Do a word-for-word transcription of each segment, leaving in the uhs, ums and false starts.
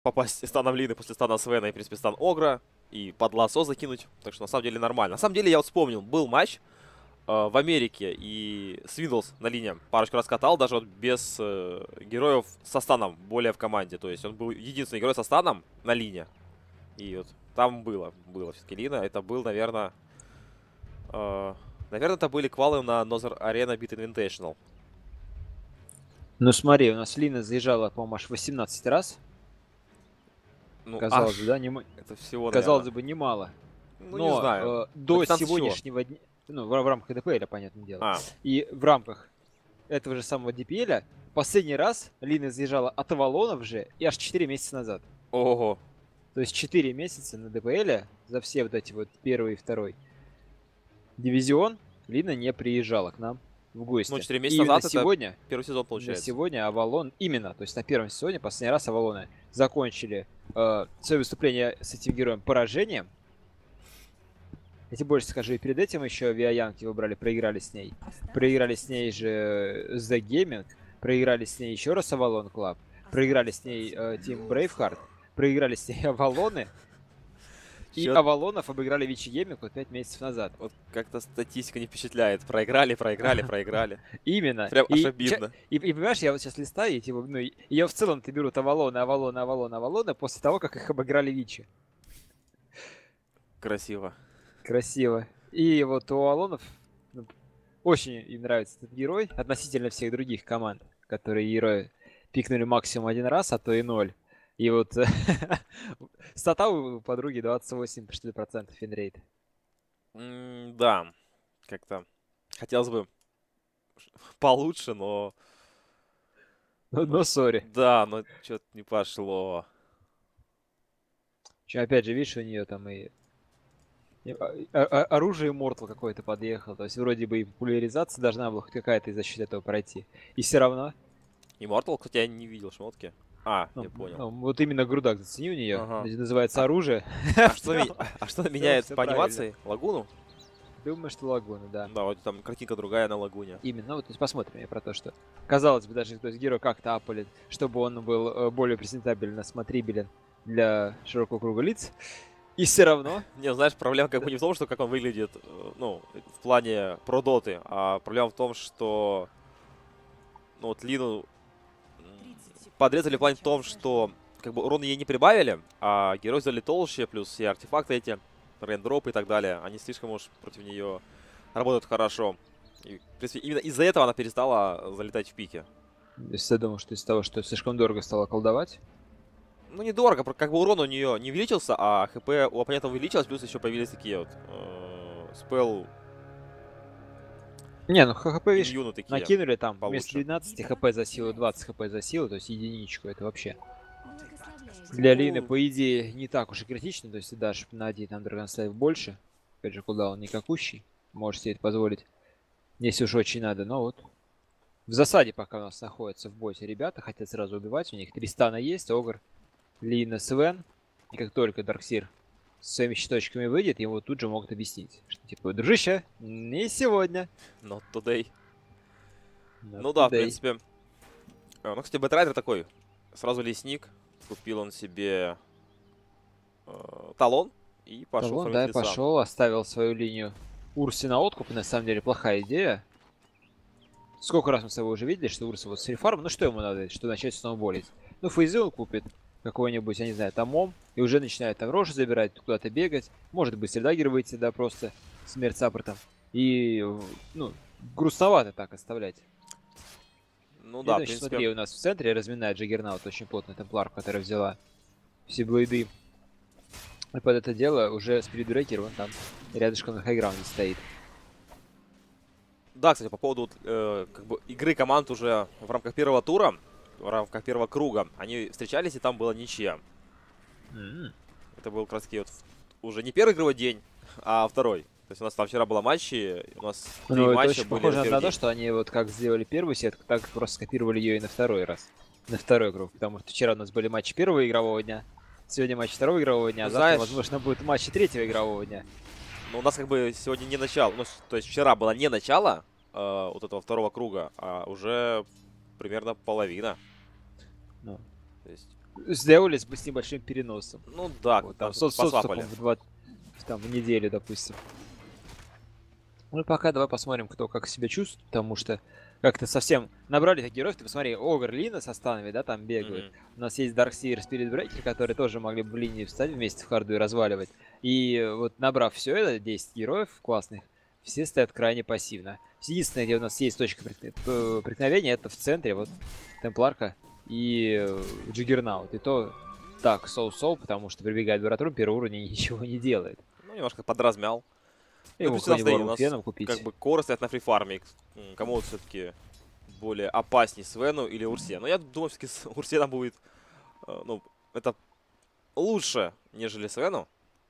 попасть станом Лины после стана Свена и, в принципе, стан Огра. И под лассо закинуть. Так что, на самом деле, нормально. На самом деле, я вот вспомнил, был матч э, в Америке, и Свиндлс на линии парочку раз катал, даже вот без э, героев со станом более в команде. То есть он был единственный герой со станом на линии. И вот там было, было все-таки Лина. Это был, наверное... Э, наверное, это были квалы на Нозер Arena Beat Invitational. Ну смотри, у нас Лина заезжала, по-моему, аж восемнадцать раз. Ну, казалось аж... бы, да, не... Это всего, казалось наверное. бы, немало. Ну, Но не знаю. э, до Чего? сегодняшнего дня, ну, в, в рамках ди пи эл, понятное дело, А. и в рамках этого же самого ди пи эл последний раз Лина заезжала от Авалонов же и аж четыре месяца назад. Ого. То есть четыре месяца на ди пи эл за все вот эти вот первый и второй дивизион Лина не приезжала к нам в гости. Ну, четыре месяца и назад на сегодня, это первый сезон получается. На сегодня Авалон, именно, то есть на первом сезоне, последний раз Авалоны закончили э, свое выступление с этим героем поражением. Я тебе больше скажу, и перед этим еще Виаянки выбрали, проиграли с ней. Проиграли с ней же The Gaming, проиграли с ней еще раз Avalon Club, проиграли с ней э, Team Braveheart, проиграли с ней Авалоны. И Чё... Авалонов обыграли Вичи Гейминг вот пять месяцев назад. Вот как-то статистика не впечатляет. Проиграли, проиграли, проиграли. Именно. Прям аж и, обидно. И, и, и понимаешь, я вот сейчас листаю, и, типа, ну, и я в целом-то берут Авалоны, Авалоны, Авалоны, Авалоны после того, как их обыграли Вичи. Красиво. Красиво. И вот у Авалонов ну, очень им нравится этот герой относительно всех других команд, которые герои пикнули максимум один раз, а то и ноль. И вот стата у подруги двадцать восемь процентов финрейт. Mm, да, как-то хотелось бы получше, но... Но сори. Да, но что-то не пошло. Че, опять же, видишь, у нее там и... оружие Immortal какое-то подъехало. То есть вроде бы и популяризация должна была хоть какая-то за счет этого пройти. И все равно... Immortal, кстати, я не видел шмотки. А, ну, я понял. Ну, вот именно грудак зацени у нее. Ага. Называется а, оружие. А что, ми... а что меняет по правильно. анимации? Лагуну? Думаю, что Лагуна, да. Да, вот там картинка другая на Лагуне. Именно, вот то есть посмотрим я про то, что казалось бы, даже то есть герой как-то апали, чтобы он был э, более презентабельно смотрибелен для широкого круга лиц. И все равно... Не, знаешь, проблема как бы не в том, что как он выглядит, ну, в плане про доты, а проблема в том, что, ну, вот Лину подрезали в плане в том, что, как бы, урона ей не прибавили, а герой сделали толще, плюс все артефакты эти, рейндропы и так далее, они слишком уж против нее работают хорошо. И, в принципе, именно из-за этого она перестала залетать в пике. То есть я думал, что из-за того, что слишком дорого стало колдовать? Ну, недорого, как бы урон у нее не увеличился, а хп у оппонента увеличилось, плюс еще появились такие вот э, спел... Не, ну хп, видишь, такие накинули там получше. вместо двенадцати хп за силу, двадцать хп за силу, то есть единичку, это вообще... Для Лины, по идее, не так уж и критично, то есть ты дашь на один там Драгонслейв больше. Опять же, кулдаун никакущий, можешь себе это позволить, если уж очень надо, но вот... В засаде пока у нас находятся в боте ребята, хотят сразу убивать, у них три стана есть, Огр, Лина, Свен, и как только Дарксир с своими щиточками выйдет, ему тут же могут объяснить, что типа, дружище, не сегодня. Not today. Not ну да, today. в принципе. Ну, кстати, Бэтрайдер такой, сразу лесник, купил он себе э, талон и пошел. Талон, да, пошел, оставил свою линию Урси на откуп, на самом деле плохая идея. Сколько раз мы с тобой уже видели, что Урса вот с рефармом, ну что ему надо, что начать сноуболить? Ну, фейзы он купит, какой-нибудь, я не знаю, томом, и уже начинает там рожи забирать, куда-то бегать. Может быть, средагер выйти, да, просто смерть саппортом. И, ну, грустновато так оставлять. Ну да, в принципе... Смотри, у нас в центре разминает Джаггернаут очень плотный темплар, который взяла все блейды. И под это дело уже спиритбрейкер, он там рядышком на хайграунде стоит. Да, кстати, по поводу э, как бы игры команд уже в рамках первого тура, в рамках первого круга, они встречались, и там была ничья. Mm-hmm. Это был как раз таки вот уже не первый игровой день, а второй. То есть у нас там вчера было матчи, у нас три ну, матча это очень были похоже на, на то, день. что они вот как сделали первую сетку, так просто скопировали ее и на второй раз. На второй круг. Потому что вчера у нас были матчи первого игрового дня, сегодня матч второго игрового дня, ну, а завтра, знаешь, возможно, будет матчи третьего игрового дня. Ну, у нас как бы сегодня не начало, ну, то есть вчера было не начало э, вот этого второго круга, а уже примерно половина. Ну. То есть Сделали с, с небольшим переносом. Ну да, Вот, там там, со, с посвапали. отступом в, два, в, там, в неделю, допустим. Ну, пока давай посмотрим, кто как себя чувствует, потому что как-то совсем набрали таких героев. Ты посмотри, Огр, Лина со станами, да, там бегают. Мгм. У нас есть Дарксир, Спиритбрейкер, которые тоже могли бы в линии встать вместе в харду и разваливать. И вот набрав все это, десять героев классных, все стоят крайне пассивно. Единственное, где у нас есть точка прет- п- преткновения, это в центре, вот, Темпларка и э, Джиггернаут. И то так, соу-соу, потому что прибегает Дуратрум, первый уровень и ничего не делает. Ну, немножко подразмял. Ну, и Ему плюс у нас, смотри, у Хонибору нас феном купить. как бы коры стоят на фрифарме. М, Кому вот все-таки более опаснее, Свену или Урсе? Но я думаю, все-таки с Урсе там будет, э, ну, это лучше, нежели Свену.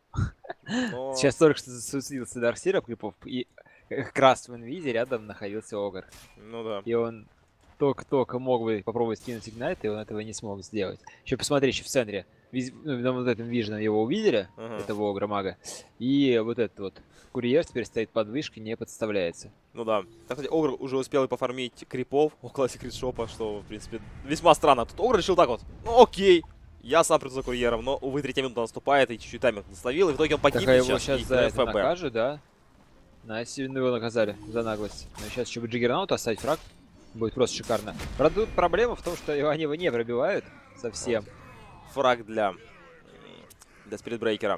Но, Сейчас только что засуетился Дарксир Клипов, и как раз в инвизе рядом находился Огр. ну да. И он только-только мог бы попробовать скинуть игнайт, и он этого не смог сделать. Еще посмотри, еще в центре. Виз- ну, на вот этом виженом его увидели, Ага. этого Огра мага. И вот этот вот курьер теперь стоит под вышкой, не подставляется. Ну да. Кстати, Огр уже успел и пофармить крипов около секрет-шопа, что, в принципе, весьма странно. Тут Огр решил так вот, ну окей, я сам приду за курьером, но, увы, третья минута наступает, и чуть-чуть тайминг наставил, и в итоге он Так, а погибнет его сейчас, сейчас и за это КФБ. накажут, да? На сильно его наказали за наглость. Но сейчас еще бы Джиггернаута оставить фраг. Будет просто шикарно. Правда, тут проблема в том, что его они его не пробивают совсем. Фраг для, м, для спиритбрейкера.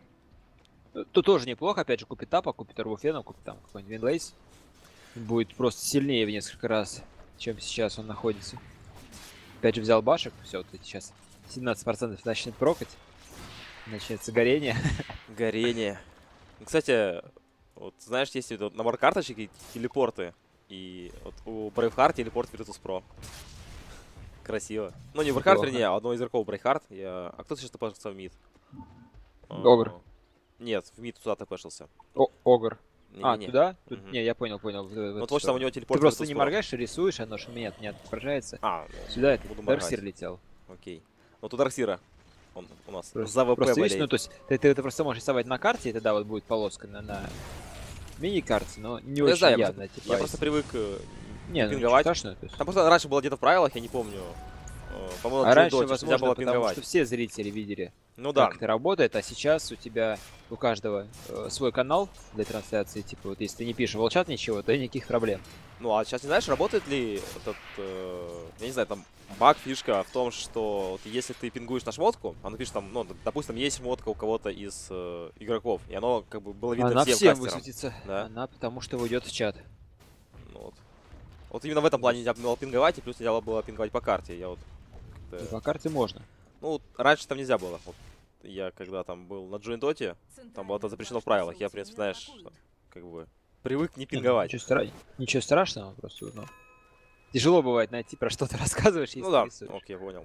Тут тоже неплохо, опять же, купит тапа, купит Турбофена, купит там какой-нибудь Винлейс. Будет просто сильнее в несколько раз, чем сейчас он находится. Опять же взял башек, все, вот эти сейчас семнадцать процентов начнет прокать. Начнется горение. Горение. Ну, кстати, вот знаешь, есть вот набор карточек и телепорты. И вот у Брейвхарт телепорт Virtus.pro. Красиво. Ну, не Брейвхарт, Неплохо. вернее, а одно из игроков Брейвхарт. Я... А кто сейчас топашился в мид? Огр. А, Нет, в мид туда топашился. О, Огр. А, Не-не-не. туда? Тут, Мгм. не, я понял, понял. в- в Ну, эту вот что у сторону. него телепорт Ты просто не Virtus.pro. моргаешь и рисуешь, оно же нет, нет, отображается. А, ну, Сюда это буду моргать. Дарксир летел. Окей. Вот у Дарксира. Он у нас Просто, за ВП просто видишь, ну болеет. то есть ты, ты это просто можешь рисовать на карте, и тогда вот будет полоска на, на мини-карте, но не Ну, я очень знаю, я явно. просто, типа, я просто привык э, не, ну, пинговать. ничего страшного, то есть. Там просто раньше было где-то в правилах, я не помню. Э, По-моему, А на раньше, Джейн Доте нельзя возможно, было потому пинговать. что все зрители видели, Ну да. как это работает, а сейчас у тебя, у каждого э, свой канал для трансляции, типа вот если ты не пишешь в волчат ничего, то и никаких проблем. Ну а сейчас не знаешь, работает ли этот, э, я не знаю, там баг, фишка в том, что вот если ты пингуешь на шмотку, оно пишет там, ну, допустим, есть шмотка у кого-то из э, игроков, и оно как бы было видно Она всем всем кастерам. высветится, Да. она потому что уйдет в чат. Ну, вот. Вот именно в этом плане нельзя было пинговать, и плюс нельзя было пинговать по карте. Я вот И как-то- по карте можно. Ну, вот раньше там нельзя было. Вот я когда там был на Джейн Доте, там было это запрещено в правилах. Я, в принципе, знаешь, как бы привык не пинговать. Ничего, стра- Ничего страшного, просто ну, тяжело бывает найти, про что ты рассказываешь, если Ну да, рисуешь. окей, понял.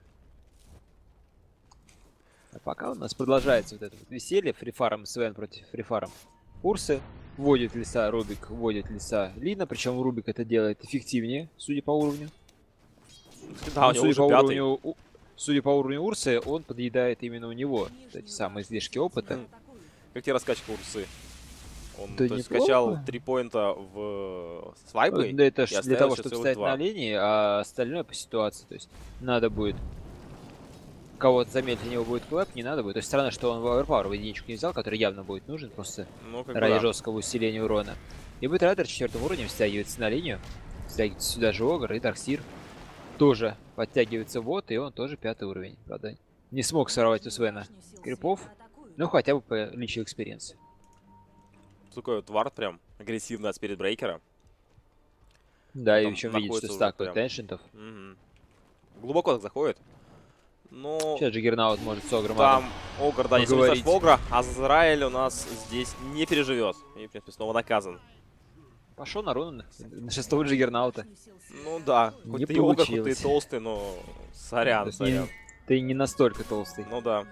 А пока у нас продолжается вот это вот веселье. Фрифарм Свен против Фрифарм Урсы. Вводит леса Рубик, вводит леса Лина. Причем Рубик это делает эффективнее, судя по уровню. Да, у Ну, него судя, уже по пятый. уровню, у- судя по уровню Урсы, он подъедает именно у него вот эти самые излишки опыта. М. Как тебе раскачка Урсы? Он, Да то есть, неплохо. скачал три поинта в свайпы. Да это и ж для оставил того, еще чтобы целых стоять два. на линии, а остальное по ситуации. То есть надо будет кого-то замедлить, у него будет клэп, не надо будет. То есть странно, что он в Overpower единичку не взял, который явно будет нужен просто Ну, как бы ради да. жесткого усиления урона. И Бэтрайдер четвертым уровнем стягивается на линию. Стягивается сюда же Огр и Дарксир. Тоже подтягивается вот, и он тоже пятый уровень, правда. Не смог сорвать у Свена крипов, ну хотя бы по личной экспириенсе. Такой вот вард прям агрессивный от спиритбрейкера. Да, и Там еще видит, находится что уже стакают прям. эншентов. Мгм. Глубоко так заходит. Но Сейчас же Гернаут может с Огром там Огр, да, если поговорить. в Огра, Азраэль у нас здесь не переживет. И, в принципе, снова наказан. Пошел на руну на шестого Джиггернаута. Ну да, хоть Не ты и Огр, хоть ты и получилось. толстый, но То сорян, есть сорян. не- ты не настолько толстый. Ну да.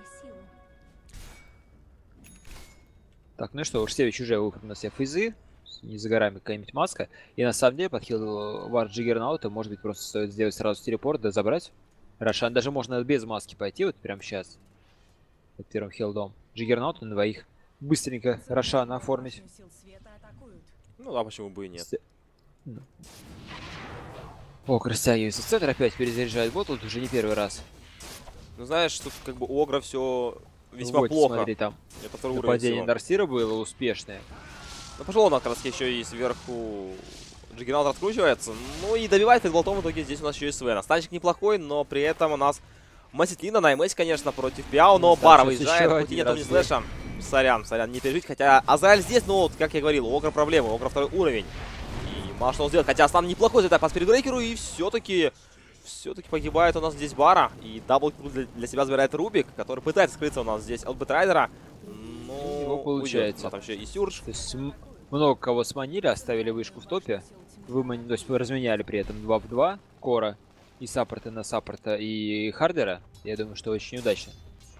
Так, ну и что, Урсевич уже выпрыгнул на себе фейзы. Не за горами какая-нибудь маска. И на самом деле подхил вар Джиггернаута. Может быть, просто стоит сделать сразу телепорт, да забрать. Рошан. Даже можно без маски пойти вот прямо сейчас. Под первым хилдом. Джиггернаута на двоих. Быстренько Рошана оформить. Ну да, почему бы и нет. С- ну. О, растягивается. Центр опять перезаряжает бот, тут уже не первый раз. Ну, знаешь, тут как бы у Огра все весьма Вот, плохо. смотри, там Это второй уровень нападение всего. Дарсира было успешное. Ну, пошло у нас как раз еще и сверху Джиггернаут раскручивается. Ну и добивает фитблотом в итоге здесь у нас еще и Свена. Станчик неплохой, но при этом у нас Маситлина на МС, конечно, против Пиао, но Да, Бара сейчас выезжает, еще пути один нет, не разбег. слэша. Сорян, сорян, не пережить. Хотя Азраэль здесь, ну, вот, как я говорил, у Огра проблемы, у Огра второй уровень. И мало что он сделает. Хотя Астан неплохой залетает по спиритбрейкеру, и все-таки все-таки погибает у нас здесь Бара. И дабл для, для себя забирает Рубик, который пытается скрыться у нас здесь от Бэтрайдера. Но Его получается. уйдет. А там еще и Сюрж. То есть м- много кого сманили, оставили вышку в топе. Вымани... То есть вы разменяли при этом два в два Кора и саппорта на саппорта и Хардера. Я думаю, что очень удачно.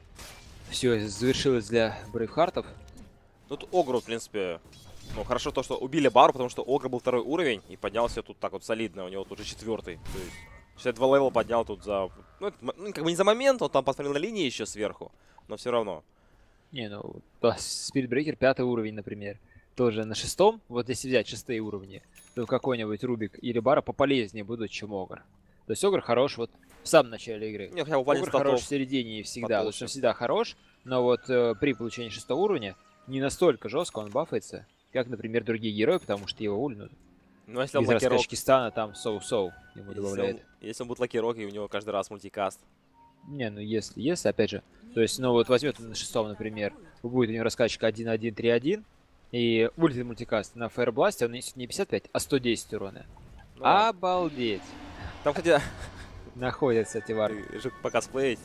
Все завершилось для Брейвхартов. Тут Огру, в принципе, ну, хорошо то, что убили Бару, потому что Огр был второй уровень и поднялся тут так вот солидно. У него тут уже четвертый. То есть шестьдесят два левела поднял тут за... Ну, это, ну, как бы не за момент, он там посмотрел на линии еще сверху, но все равно. Не, ну, да, Спиритбрейкер пятый уровень, например. Тоже на шестом, вот если взять шестые уровни, то какой-нибудь Рубик или Бара пополезнее будут, чем Огр. То есть Огр хорош вот в самом начале игры. Не, хотя бы в плане Огр статов хорош в середине и всегда, потому потолще. что он всегда хорош, но вот э, при получении шестого уровня не настолько жестко он бафается, как, например, другие герои, потому что его ульнут. Ну, если он Из лакирок, раскачки стана там соу-соу ему если добавляет. он, если он будет лакирок, и у него каждый раз мультикаст. Не, ну если, если, опять же, то есть, ну вот возьмет он на шестом, например, будет у него раскачка один один три один, и ультит мультикаст на Фаербласте, он нанесет не пятьдесят пять, а сто десять урона. Ну, да. Обалдеть! Там, кстати, Находится Тивар. же пока сплеить.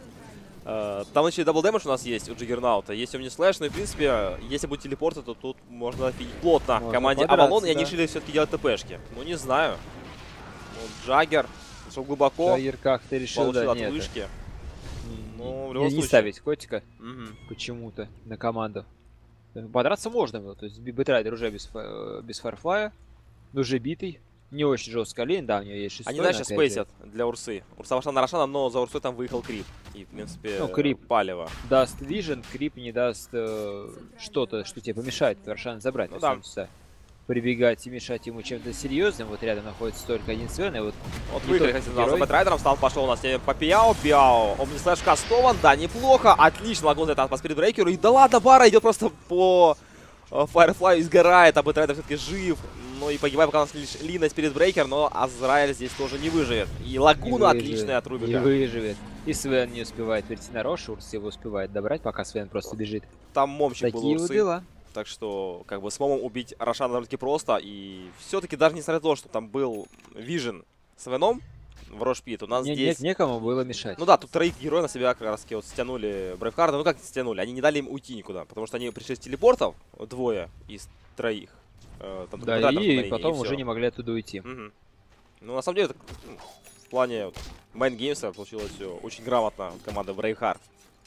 Uh, там еще и дабл дэмэдж у нас есть у Джиггернаута. Есть у меня слэш, но и в принципе, если будет телепорты, то тут можно офигеть плотно Можно команде подраться, Авалон, и они да. решили все-таки делать ТПшки. Ну, не знаю. Ну, Джаггер, шел глубоко, Джаггер как-то решил, получил да, от нет. вышки. Не, Ну, в не- любом не случае. ставить котика Мгм. почему-то на команду. Подраться можно было, то есть Бэтрайдер уже без, фа- без фарфлая, уже битый, не очень жестко лень, да, у него есть шестой. Они, знаешь, но сейчас опять же, спейсят для Урсы. Урса вошла на Рошана, но за Урсой там выехал Крип. И, в принципе, Ну, Крип. палево. даст вижен, крип не даст э, что-то, что тебе помешает Рошана забрать. Ну То да. есть он сюда прибегать и мешать ему чем-то серьезным. Вот рядом находится только один Свен, и вот Вот не выиграли, тот кстати, за герой. Бэтрайдером, стал, пошел у нас теперь по Пиао, Пиао, Омнислэш кастован, да, неплохо, отлично, лагун это по спиритбрейкеру, и да ладно, Бара идет просто по Firefly, изгорает, а Бэтрайдер все-таки жив, ну и погибает пока у нас лишь Лина спиритбрейкер, но Азраэль здесь тоже не выживет, и Лагуна не выживет, отличная от не Рубика. выживет. И Свен не успевает перейти на Рош, Урс его успевает добрать, пока Свен просто бежит. Там момчик был у Такие вот Урсы, дела. так что как бы с момом убить Рошана довольно-таки просто, и все-таки даже несмотря на то, что там был Вижен с Веном в Рошпит, у нас Не- здесь... не- некому было мешать. Ну да, тут троих героев на себя как раз таки вот стянули Брейвхарда. Ну как стянули? Они не дали им уйти никуда, потому что они пришли с телепортов, двое из троих. Э, там Да, только Бэтрайдер и, на линии, потом всё. уже не могли оттуда уйти. Мгм. Ну на самом деле, это, ну, в плане вот, майнгеймса получилось все очень грамотно от команды Брейвхард.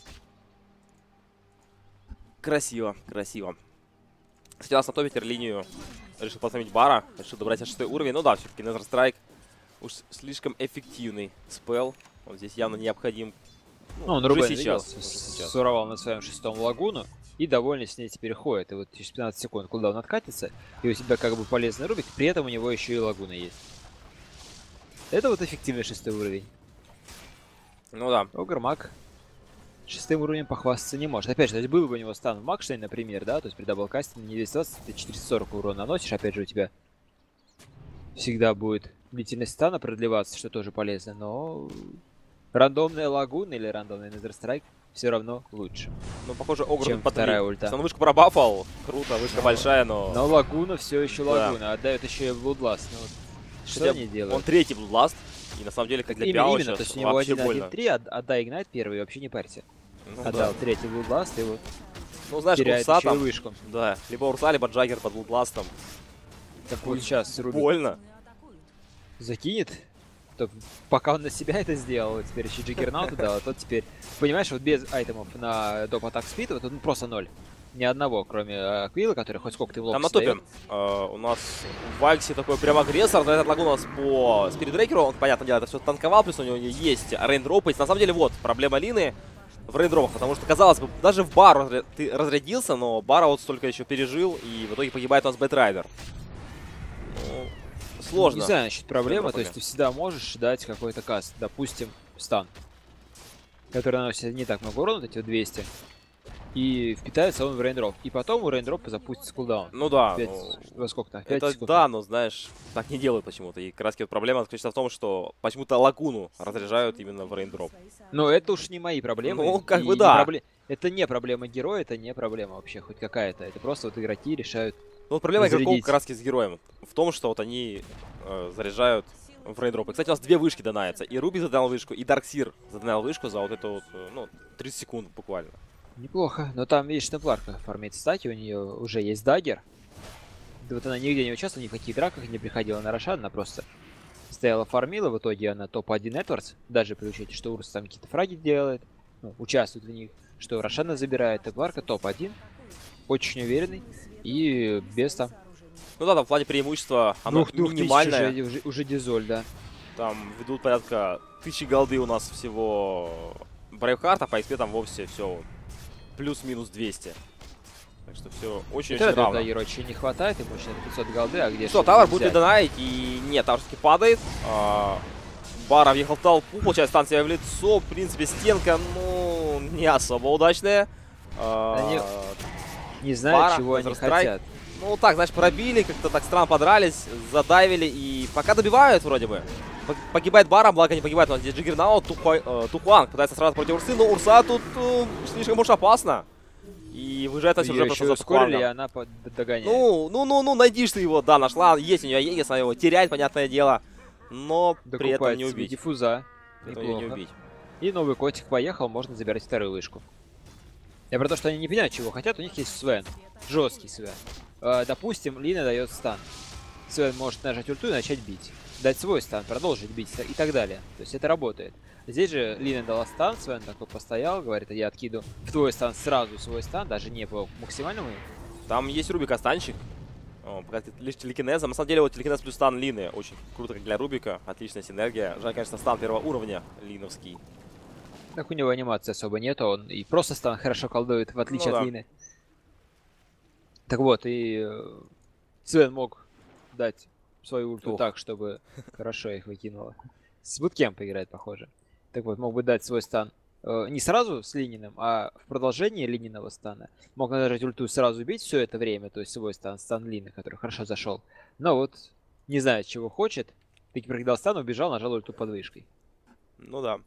Красиво, красиво. Кстати, у нас на топе теперь линию решил поставить Бара, решил добрать шестой уровень. Ну да, все-таки Nether Strike уж слишком эффективный спел. Он здесь явно необходим. Ну, он уже Рубен сейчас. видел, уже сейчас. суровал на своем шестом лагуну и довольно с ней теперь ходит. И вот через пятнадцать секунд, куда он откатится, и у тебя как бы полезный Рубик, при этом у него еще и лагуна есть. Это вот эффективный шестой уровень. Ну да. Огр Маг шестым уровнем похвастаться не может. Опять же, то есть был бы у него стан в Макштейн, например, да, то есть при даблкасте не двести двадцать, ты четыреста сорок урона наносишь, опять же у тебя всегда будет длительность стана продлеваться, что тоже полезно, но рандомная лагуна или рандомный Nether Strike все равно лучше, Ну, похоже, Огр чем тут вторая подвиг. ульта. Он вышку пробафал. Круто, вышка Но- большая, но... Но лагуна все еще Да. лагуна, отдает еще и Bloodlust. Ну, вот что Хотя они делают? Он третий Bloodlust. И на самом деле, как для Именно, Пиао именно, сейчас то есть у него вообще один больно. один три, отдай Игнайт первый, вообще не парься. Ну, Отдал да. третий Bloodlust и вот Ну, знаешь, теряет Урса еще и там... вышку. Да, либо Урса, либо Джаггер под Bloodlust'ом. Так вот сейчас Рубик Больно. закинет, то пока он на себя это сделал, теперь еще Джиггернауту дал, а тот теперь, понимаешь, вот без айтемов на доп атак спид, вот он просто ноль. Ни одного, кроме Аквила, который хоть сколько-то в лоб Там на топе э, у нас в Вальксе такой прям агрессор. За этот лагун у нас по спиритбрейкеру. Он, понятное дело, это все танковал, плюс у него есть рейндропы. На самом деле, вот, проблема Лины в рейндропах. Потому что, казалось бы, даже в Бару разря- ты разрядился, но Бара вот столько еще пережил. И в итоге погибает у нас Бэтрайдер. Ну, сложно. Не знаю, значит, проблема, С то есть ты всегда можешь дать какой-то каст, допустим, стан. который наносит не так много урона, эти вот двести. И впитается он в рейндроп. И потом у рейндропа запустится кулдаун. Ну да. пять, ну, во сколько там? пять это секунд. да, но знаешь, так не делают почему-то. И как раз вот проблема заключается в том, что почему-то лагуну разряжают именно в рейндроп. Но это уж не мои проблемы. Ну, как и бы не да. пробле- Это не проблема героя, это не проблема вообще хоть какая-то. Это просто вот игроки решают. Ну, вот проблема игроков Зарядить. как раз с героем в том, что вот они э, заряжают в рейндроп. И, кстати, у нас две вышки донаются. И Руби задал вышку, и Дарксир задал вышку за вот это вот, э, ну, тридцать секунд буквально. Неплохо. Но там, видишь, темпларка фармит стати, у нее уже есть даггер. Да вот она нигде не участвовала, ни в каких драках не приходила на Рошан, она просто стояла, фармила, в итоге она топ один Эдвардс, даже при учете, что Урс там какие-то фраги делает, ну, участвует в них, что Рошана забирает, темпларка топ один, очень уверенный и без там... Ну да, там в плане преимущества оно Двух, двух тысяч минимальное. уже, уже, уже дизоль, да. Там ведут порядка тысячи голды у нас всего Брейвхарта, по экспе там вовсе все плюс-минус двести. Так что все очень-очень Это равно. Героя очень не хватает, ему еще пятьсот голды, а где Что, же Тавр взять? будет донайт, и нет, Тавр все-таки падает. А, Бара въехал в толпу, получает станция в лицо. В принципе, стенка, ну, не особо удачная. А, Они Не знаю, Бара, чего они Counter-Strike. хотят. Ну, так, значит, пробили, как-то так странно подрались, задавили, и пока добивают вроде бы. П- Погибает Бара, благо не погибает, но здесь Джиггернаут, Тухуа- э, Тухуанг пытается сразу против Урсы, но Урса тут э, слишком уж опасно. И выезжает на Её сюжет просто еще за ускорили, и Тухуангом. она под- догоняет. Ну, ну, ну, ну, найди ж ты его, да, нашла, есть у нее Егис, она его теряет, понятное дело, но при этом Докупает не себе убить. диффуза. При этом её не Неплохо. убить. И новый котик поехал, можно забирать вторую вышку. Я про то, что они не понимают, чего хотят, у них есть Свен. Жесткий Свен. Э, допустим, Лина дает стан. Свен может нажать ульту и начать бить. Дать свой стан, продолжить бить и так далее. То есть это работает. Здесь же Лина дала стан, Свен такой постоял, говорит, я откиду в твой стан сразу свой стан, даже не по максимальному. Там есть Руби Костанчик, о, пока ты- лишь телекинезом. На самом деле, вот телекинез плюс стан Лины очень круто, как для Рубика, отличная синергия. Жаль, конечно, стан первого уровня линовский. Так у него анимации особо нету, он и просто стан хорошо колдует, в отличие Ну от да. Лины. Так вот, и э, Свен мог дать свою ульту Ох. так, чтобы хорошо их выкинуло. С буткемпа играет, похоже. Так вот, мог бы дать свой стан э, не сразу с Лининым, а в продолжении Лининого стана. Мог нажать ульту и сразу бить все это время, то есть свой стан, стан Лины, который хорошо зашел. Но вот, не знает, чего хочет. Таки прокидал стан, убежал, нажал ульту под вышкой. Ну да.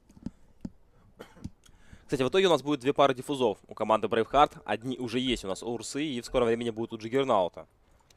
Кстати, в итоге у нас будет две пары диффузов у команды Braveheart. Одни уже есть у нас у Урсы, и в скором времени будут у Джиггернаута.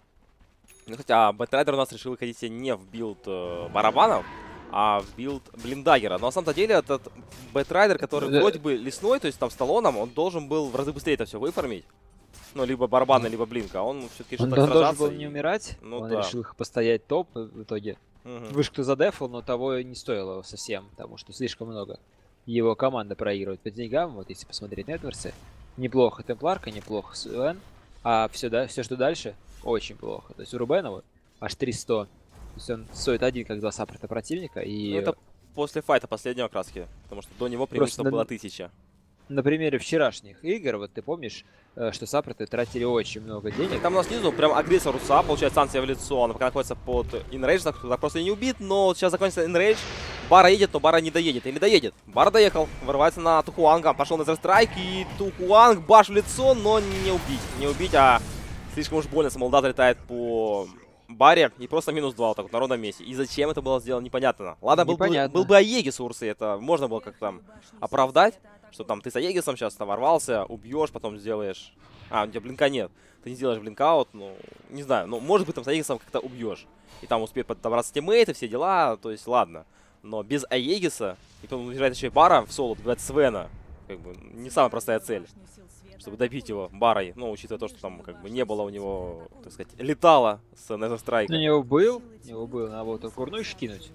Ну, хотя Бэтрайдер у нас решил выходить себе не в билд э, барабанов, а в билд Блиндаггера. Но на самом-то деле этот Бэтрайдер, который Да. вроде бы лесной, то есть там с талоном, он должен был в разы быстрее это все выформить. Ну, либо барабаны, либо блинка. А он все-таки решил Он, так он должен сражаться. был и- не умирать, Ну он да. решил их постоять топ в итоге. Мгм. Вышку задефал, но того и не стоило совсем, потому что слишком много. Его команда проигрывает по деньгам, вот если посмотреть Нетверсы. Неплохо Темпларка, неплохо Свен, а все, да, все, что дальше, очень плохо. То есть у Рубенова аж триста. То есть он стоит один, как два саппорта противника, и Ну, это после файта последнего краски, потому что до него преимущество на- было тысяча. на примере вчерашних игр, вот ты помнишь, э, что саппорты тратили очень много И денег. там у нас снизу прям агрессор Руса, получает станция в лицо, он пока находится под инрейдж, так, так просто и не убит, но сейчас закончится инрейдж, Бара едет, но Бара не доедет, или доедет. Бара доехал, вырывается на Тухуанга, пошел на зерстрайк, и Тухуанг баш в лицо, но не убить, не убить, а слишком уж больно самолдат летает по Баре, и просто минус два вот так вот на ровном месте. И зачем это было сделано, непонятно. Ладно, был бы, Непонятно. был бы Аегис у Урсы, это можно было как-то там оправдать, что там ты с Аегисом сейчас там ворвался, убьешь, потом сделаешь... А, у тебя блинка нет. Ты не сделаешь блинкаут, ну, не знаю. Ну, может быть, там с Аегисом как-то убьешь. И там успеет подобраться тиммейты, все дела, то есть, ладно. Но без Аегиса, и потом уезжает еще и Бара в соло, добивает Свена. Как бы, не самая простая цель, чтобы добить его Барой. Ну, учитывая то, что там, как бы, не было у него, так сказать, летала с Незастрайка. У него был, у него был, надо было только урну еще кинуть.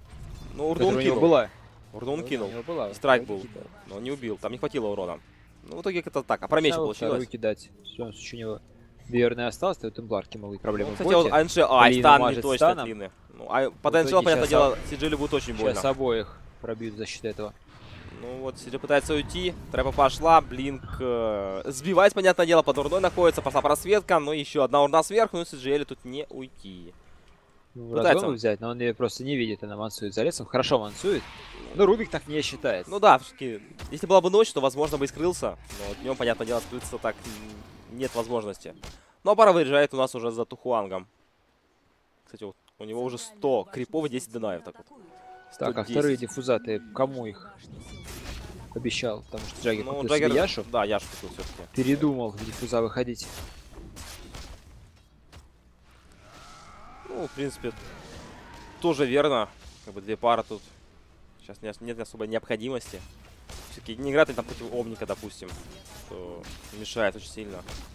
Ну, урну которая он у него кинул. была. Урну он У кинул. него была. И страйк Вторую был. кидал. Но он не убил, там не хватило урона. Ну, в итоге как-то так, опрометчиво Надо получилось. вторую кидать. Всё, у него Биверный остался, то и темпларки могут быть проблемы Ну, в кстати, вот боте. АНШ, а, и Лина стан не мажет точно станом. от Лины. Ну, а под В АНШ, итоге понятное щас дело, Сиджили будет очень больно. Сейчас обоих пробьют за счет этого. Ну вот, Сиджи пытается уйти, Трэпа пошла, Блинк э, сбивать, понятное дело, под урной находится, пошла просветка, но еще одна урна сверху, но Сиджиэлю тут не уйти. Ну, Пытается разгон он. взять, но он ее просто не видит, она мансует за лесом. Хорошо мансует, но Рубик так не считает. Ну да, все-таки, если была бы ночь, то, возможно, бы и скрылся. Но днем, понятное дело, скрыться так м, нет возможности. Ну а пара выезжает у нас уже за Тухуангом. Кстати, вот у него уже сто крипов и десять динаев. Так, вот. Так, а сто десять. вторые диффуза ты кому их обещал? Потому что Джаггер Ну, купил Джаггер, себе Яшу. да, Яшу купил все-таки. Передумал в диффуза выходить. Ну, в принципе, тоже верно. Как бы две пары тут. Сейчас нет, нет особой необходимости. Все-таки не играть там против Омника, допустим. Что мешает очень сильно.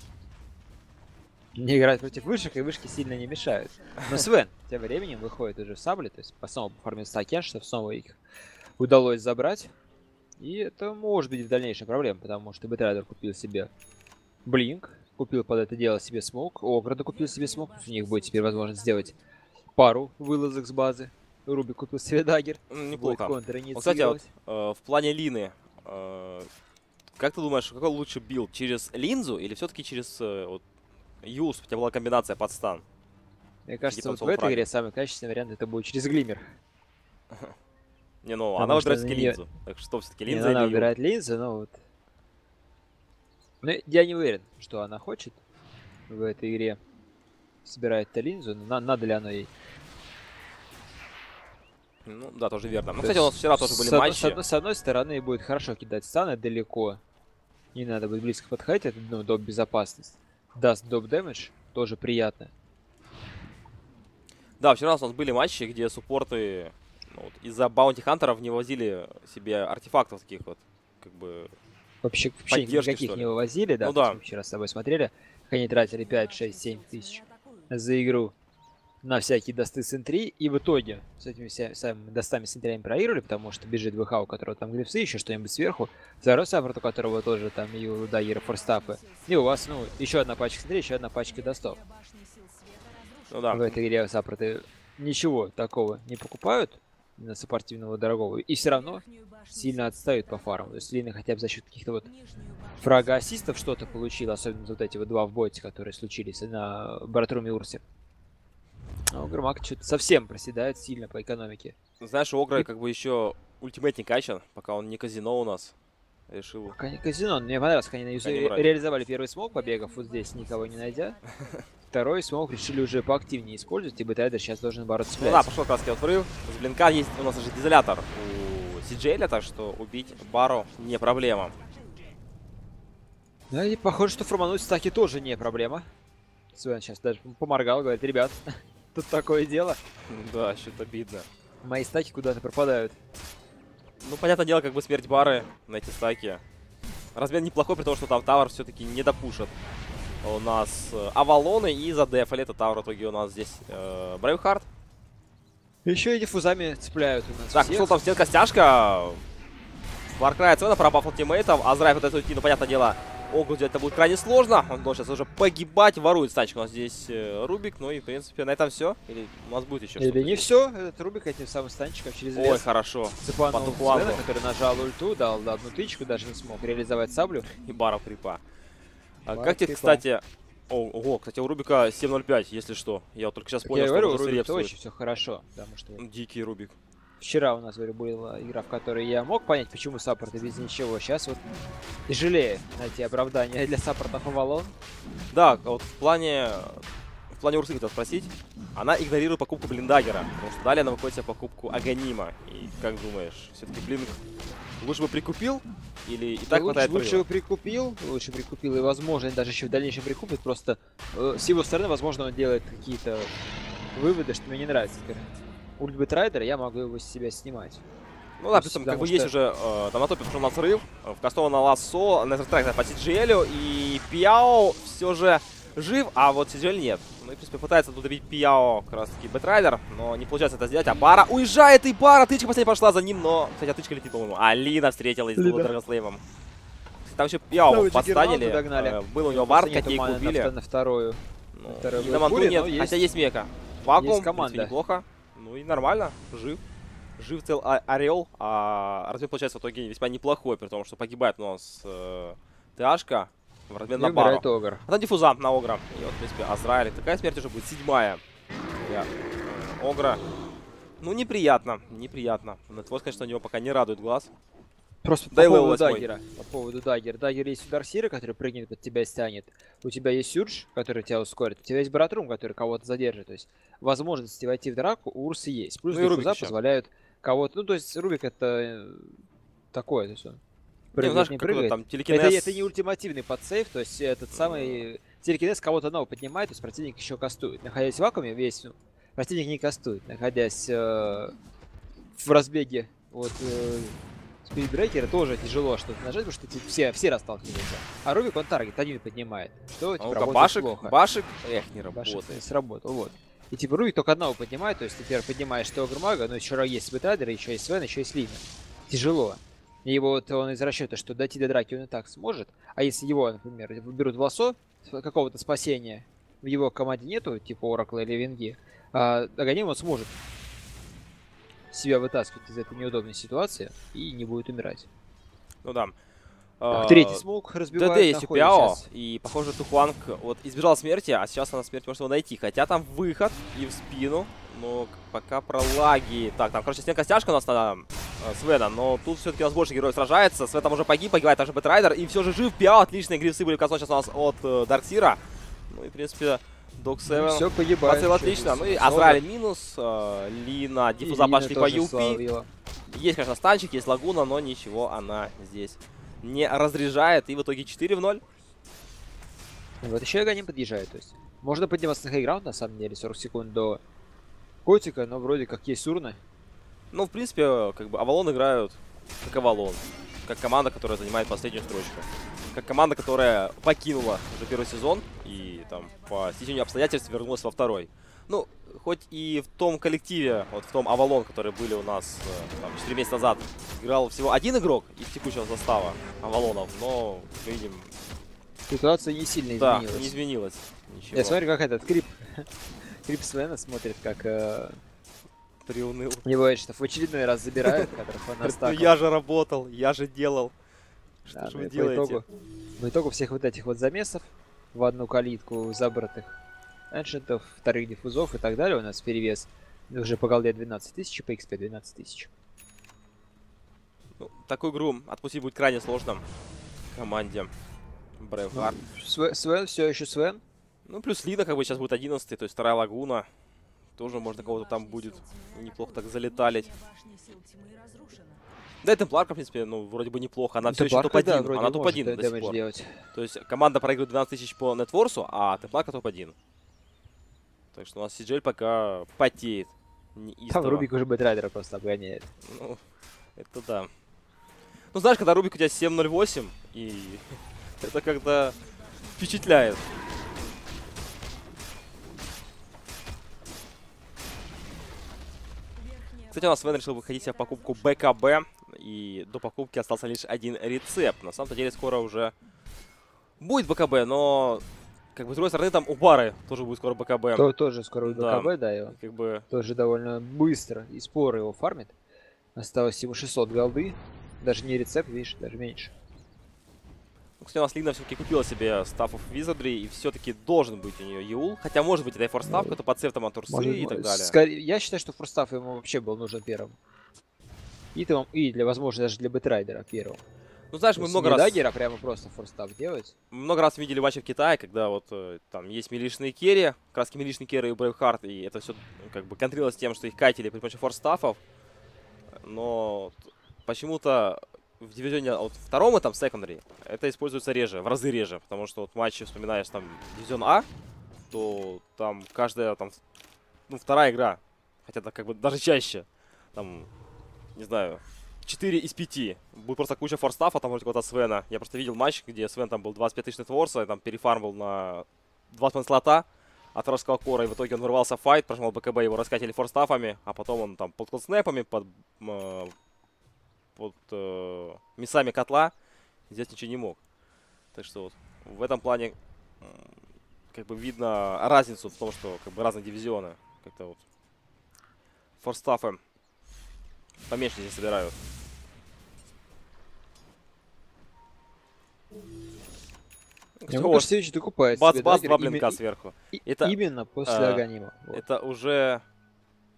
Не играть против вышек, и вышки сильно не мешают. Но Свен тем временем выходит уже в сабле, то есть по снова пофармил стаки, чтобы снова их удалось забрать. И это может быть в дальнейшем проблем, потому что Бэтрайдер купил себе Блинк, купил под это дело себе смок, Ограда купил себе смок, у них будет теперь возможность сделать пару вылазок с базы. Рубик купил себе даггер. Неплохо. Вот, кстати, вот, э, в плане Лины, э, как ты думаешь, какой лучше билд? Через линзу или все-таки через э, вот, Юз? У тебя была комбинация под стан. Мне кажется, вот в фраги. этой игре самый качественный вариант это будет через Глиммер. Не, ну, Потому она выбирает что все-таки не- линзу. Так что все-таки Не, линза ну, она или Ю? выбирает линзы, но вот. Ну, я не уверен, что она хочет в этой игре. Собирает-то линзу, но на- надо ли оно ей? Ну, да, тоже верно. Ну, То кстати, у нас есть вчера тоже с были одной- матчи. С одной, с одной стороны, будет хорошо кидать станы далеко. Не надо будет близко подходить, это ну, доп безопасность. Даст доп дэмэдж, тоже приятно. Да, вчера у нас были матчи, где суппорты ну, вот, из-за баунти-хантеров не возили себе артефактов таких вот, как бы... Вообще, вообще Поддержки, никаких что ли? не вывозили, да? Ну то есть да. Мы вчера с тобой смотрели, как они тратили пять, шесть, семь тысяч за игру на всякие досты с интри, и в итоге с этими вся- самыми достами с интриями проиграли, потому что бежит ВХ, у которого там глифсы, еще что-нибудь сверху, второй саппорт, у которого тоже там и у Дайера форстапы, и у вас, ну, еще одна пачка с интри, еще одна пачка достов. Ну да. В этой игре саппорты ничего такого не покупают, на саппортивного дорогого, и все равно сильно отстают по фарму. То есть Лина хотя бы за счет каких-то вот фрага-ассистов что-то получила, особенно вот эти вот два в боте, которые случились на Бартруме и Урсе. Но Громак что-то совсем проседает сильно по экономике. Знаешь, у Огра И- как бы еще ультимейт не качан, пока он не казино у нас. Решил. Пока не казино, мне понравилось, как они на юзе Пока не брать. реализовали первый смог, побегав вот здесь, никого не найдя. Второй смог решили уже поактивнее использовать, и Бэтрайдер сейчас должен бороться с Ну да, пошел краски отрыв. С блинка есть у нас уже дизолятор у Сиджейля, так что убить Бару не проблема. Ну и похоже, что формануть стаки тоже не проблема. Свен сейчас даже поморгал, говорит, ребят, тут такое дело. Да, что-то обидно. Мои стаки куда-то пропадают. Ну, понятное дело, как бы смерть Бары на эти стаки. Размен неплохой, при том, что там Тавр все-таки не допушит. У нас э, Авалоны и задефали. Это Тавр в итоге у нас здесь э, Брейвхард. Еще и диффузами цепляют у нас Так, всех. пошел там стенка стяжка. Фаркрай Цена пробафал тиммейтов. Азрай пытается уйти, но, понятное дело, Огру делать это будет крайне сложно. Он должен сейчас уже погибать. Ворует стачку у нас здесь э, Рубик. Ну и, в принципе, на этом все. Или у нас будет еще Или что-то не здесь? все, этот Рубик этим самым станчиком через Ой, лес хорошо. цепанул по Тухуангу. Свена, который нажал ульту, дал одну тычку, даже не смог реализовать саблю. И Бара крипа. А Бара как тебе, крипа. кстати... О, ого, кстати, у Рубика семь ноль пять, если что. Я вот только сейчас Как понял, я что говорю, он у уже Рубика свирепствует. очень все хорошо, потому что вот Дикий Рубик. вчера у нас говорю, была игра, в которой я мог понять, почему саппорты без ничего. Сейчас вот тяжелее найти оправдание для саппортов Авалон. Да, вот в плане... В плане Урсы хотел спросить. Она игнорирует покупку Блиндагера. Потому что далее она выходит себе покупку Аганима. И как думаешь, все-таки Блинк лучше бы прикупил? Или и так лучше, хватает лучше прорыва? бы прикупил, лучше прикупил, и возможно, даже еще в дальнейшем прикупит. Просто э, с его стороны, возможно, он делает какие-то выводы, что мне не нравится. Ульт Бэтрайдер, я могу его с себя снимать. Ну да, То есть, притом, как потому бы есть что- уже, э, там на топе пошел на взрыв, э, вкастован на лассо, на трек по Сиджелю, и Пиао все же жив, а вот Сиджель нет. Ну и, в принципе, пытается тут добить Пиао, как раз таки Бэтрайдер, но не получается это сделать, а Бара уезжает, и Бара, тычка последняя пошла за ним, но, кстати, тычка летит, по-моему. Алина встретилась с Лина. Драгонслейвом. Там еще Пиао Новый подстанили, Джиггернаут догнали. э, был у него Просто вард, нету какие маны на купили. вто- На вторую. Ну, на вторую и на манту Блэкбуре, нет, но есть- хотя есть мека. Вакуум, есть в команда. принципе, неплохо. Ну и нормально, жив. Жив цел а- Орел, а размен получается в итоге весьма неплохой, при том, что погибает у нас э, ТАшка в размен И на Бару. умирает Огр. А там диффуза на Огра. И вот, в принципе, Азраэль. Такая смерть уже будет седьмая для Огра. Ну, неприятно, неприятно. Нетворс, конечно, у него пока не радует глаз. Просто Да по и Лео поводу восьмой. даггера. По поводу даггера. Даггер есть у Дарксира, который прыгнет под тебя и стянет. У тебя есть Сюрдж, который тебя ускорит. У тебя есть Баратрум, который кого-то задержит. То есть возможности войти в драку у Урса есть. Плюс Ну и Рубик диффуза еще. позволяют кого-то... Ну, то есть Рубик это э, такое. То есть он Не, ну, прыгает, знаешь, не какой-то прыгает. там Это, телекинез. это не ультимативный подсейв. То есть этот самый... Телекинез кого-то одного поднимает, то есть противник еще кастует. Находясь в вакууме, весь... Ну, противник не кастует. Находясь э, в разбеге вот... Э, Спидбрейкеры тоже тяжело что-то нажать, потому что типа, все, все расталкиваются. А Рубик он таргет один поднимает. Что А типа, ну-ка, работает башик, плохо. башик. Эх, не Башик работает. не сработал, вот. И типа Рубик только одного поднимает, то есть ты первый поднимаешь что Огрмага, но еще есть Бэтрайдер, еще есть Свен, еще есть Лина. Тяжело. И его вот он из расчета, что дойти до драки он и так сможет. А если его, например, берут в лосо, какого-то спасения в его команде нету, типа Оракла или Венги, а Аганим он сможет себя вытаскивать из этой неудобной ситуации и не будет умирать. Ну да. Так, А, третий смоук разбивает. ДД есть у находит Пяо, сейчас. и, похоже, Тухуанг вот избежал смерти, а сейчас она смерть может его найти. Хотя там выход и в спину, но пока про лаги. Так, там, короче, стенка стяжка у нас на э, Свена, но тут все-таки у нас больше героев сражается. Свен там уже погиб, погибает также Бэтрайдер, и все же жив Пяо. Отличные грифсы были указаны сейчас у нас от э, Дарксира. Ну и, в принципе, Док Севен Все погибает. подсел отлично. Ну и Азраэль минус, э, Лина, Диффуза пошли по ю пи. Есть, конечно, станчик, есть лагуна, но ничего она здесь не разряжает. И в итоге четыре в ноль. Вот еще Аганим подъезжает. То есть можно подниматься на хайграунд, на самом деле, сорок секунд до Котика, но вроде как есть урна. Ну, в принципе, как бы Авалон играют как Авалон. Как команда, которая занимает последнюю строчку. Как команда, которая покинула уже первый сезон и там по стечению обстоятельств вернулась во второй. Ну, хоть и в том коллективе, вот в том Авалон, которые были у нас э, там, четыре месяца назад, играл всего один игрок из текущего состава Авалонов, но, мы видим, Ситуация не сильно да, изменилась. не изменилось ничего. Я смотрю, как этот Крип, Крип Свена смотрит, как э, Приуныл. его Эйчтов в очередной раз забирают, которых он Ну остакал. я же работал, я же делал. Что Да, же ну вы и по делаете? итогу, по итогу всех вот этих вот замесов в одну калитку забратых эншентов, вторых диффузов и так далее у нас перевес уже по голде двенадцать тысяч, по экспе двенадцать тысяч. Ну, такую игру отпустить будет крайне сложно команде Брейвхард. Свен, Свен все еще Свен. Ну, плюс Лина как бы сейчас будет одиннадцатый, то есть вторая лагуна. Тоже можно кого-то там будет неплохо так залеталить. Да и Темпларка, в принципе, ну, вроде бы неплохо. Она все еще топ один. Да, Она топ один до сих пор. Делать. То есть команда проигрывает двенадцать тысяч по Нетворсу, а Темпларка топ один. Так что у нас Сиджель пока потеет. Там Рубик уже Бэтрайдера просто обгоняет. Ну, это да. Ну, знаешь, когда Рубик у тебя семь ноль восемь, и это как-то впечатляет. Кстати, у нас Свен решил выходить себе в покупку бэ ка бэ, и до покупки остался лишь один рецепт. На самом деле, скоро уже будет бэ ка бэ, но, как бы, с другой стороны, там у Бары тоже будет скоро бэ ка бэ. То, тоже скоро будет Да. БКБ, да, его. Как бы... Тоже довольно быстро. И споры его фармит. Осталось всего шестьсот голды. Даже не рецепт, видишь, даже меньше. Ну, кстати, у нас Лина все-таки купила себе стафов Визардри, и все-таки должен быть у нее Юл. Хотя, может быть, это и форстав, какой-то подсев там от Турсы Может, и так далее. скорее- Я считаю, что форстав ему вообще был нужен первым. И, там, и для, возможно, даже для Бэтрайдера первым. Ну, знаешь, То мы есть много не раз... даггера, прямо просто форстав делать. Много раз видели матчи в Китае, когда вот э, там есть милишные керри, краски милишные керри и Брейвхард, и это все как бы контрилось тем, что их кайтили при помощи форстафов. Но почему-то в дивизионе вот, втором и там секондари это используется реже, в разы реже, потому что вот матчи, вспоминаешь там дивизион А, то там каждая там, ну, вторая игра, хотя это как бы даже чаще, там, не знаю, четыре из пяти. Будет просто куча форстафа, там вроде какого-то Свена. Я просто видел матч, где Свен там был двадцать пять тысяч нетворса, и там перефармил на два с половиной слота от вражеского кора, и в итоге он вырвался в файт, прожимал БКБ, его раскатили форстафами, а потом он там под колдснэпами, под, э, под э, мясами котла здесь ничего не мог. Так что вот в этом плане э, как бы видно разницу в том, что как бы разные дивизионы как-то вот форстафы поменьше здесь собирают. Ему кажется, Севич докупает Бац, себе бац, даггер два име- блинка сверху. и- Это, именно после а, Аганима. Вот. Это уже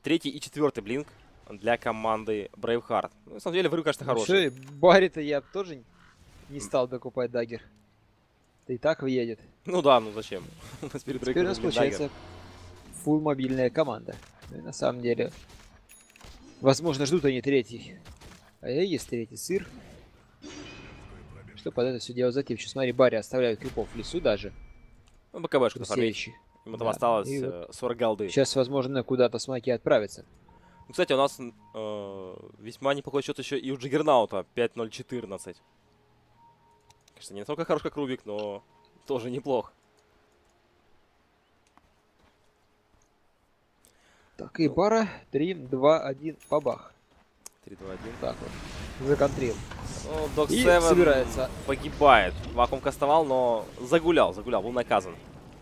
третий и четвертый блинк для команды Braveheart. Ну, на самом деле, вырыв, конечно, Ну, хороший. что, Барри-то я б тоже не стал докупать даггер. Да и так въедет. Ну да, ну зачем? У нас перед Теперь у нас Дрейком получается фулл мобильная команда. Ну и на самом деле, возможно, ждут они третий. А я есть третий сыр. Что под это все дело затем? Сейчас смотри, Барри оставляют крипов в лесу даже. Ну, БКБшку оформить. Хрустящий. Ему там Да, осталось и э, сорок голды. Сейчас, возможно, куда-то смоки отправятся. Ну, кстати, у нас э, весьма неплохой счет еще и у Джиггернаута. пять ноль четырнадцать. Конечно, не настолько хорош, как Рубик, но тоже неплох. Так, и пара. три, два, один, бабах. три два один. Так вот. Законтрил. Ну, Док И Севен собирается. погибает. Вакуум кастовал, но загулял, загулял, был наказан.